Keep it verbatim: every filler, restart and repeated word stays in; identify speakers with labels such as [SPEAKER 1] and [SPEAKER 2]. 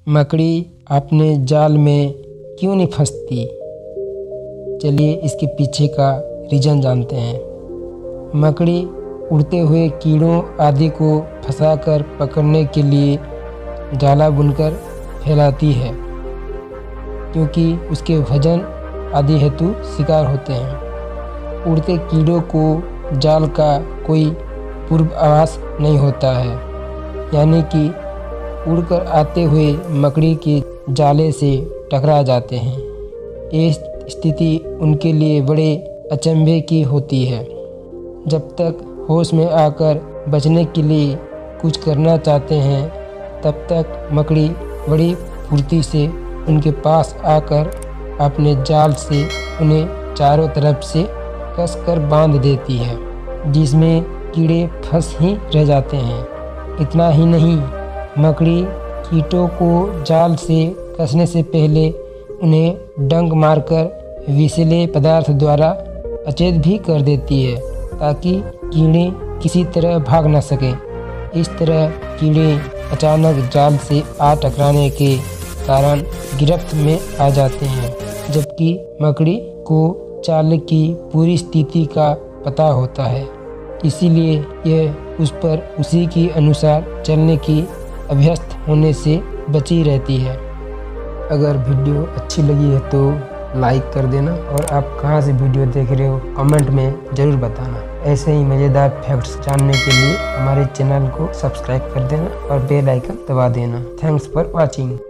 [SPEAKER 1] मकड़ी अपने जाल में क्यों नहीं फंसती? चलिए इसके पीछे का रीज़न जानते हैं। मकड़ी उड़ते हुए कीड़ों आदि को फंसाकर पकड़ने के लिए जाला बुनकर फैलाती है, क्योंकि उसके वजन आदि हेतु शिकार होते हैं। उड़ते कीड़ों को जाल का कोई पूर्वाभास नहीं होता है, यानी कि उड़कर आते हुए मकड़ी के जाले से टकरा जाते हैं। ये स्थिति उनके लिए बड़े अचंभे की होती है। जब तक होश में आकर बचने के लिए कुछ करना चाहते हैं, तब तक मकड़ी बड़ी फुर्ती से उनके पास आकर अपने जाल से उन्हें चारों तरफ से कसकर बांध देती है, जिसमें कीड़े फंस ही रह जाते हैं। इतना ही नहीं, मकड़ी कीटों को जाल से कसने से पहले उन्हें डंक मारकर विषैले पदार्थ द्वारा अचेत भी कर देती है, ताकि कीड़े किसी तरह भाग न सकें। इस तरह कीड़े अचानक जाल से आ टकराने के कारण गिरफ्त में आ जाते हैं, जबकि मकड़ी को जाल की पूरी स्थिति का पता होता है, इसीलिए यह उस पर उसी के अनुसार चलने की अभ्यस्त होने से बची रहती है। अगर वीडियो अच्छी लगी है तो लाइक कर देना, और आप कहां से वीडियो देख रहे हो कमेंट में ज़रूर बताना। ऐसे ही मज़ेदार फैक्ट्स जानने के लिए हमारे चैनल को सब्सक्राइब कर देना और बेल आइकन दबा देना। Thanks for watching.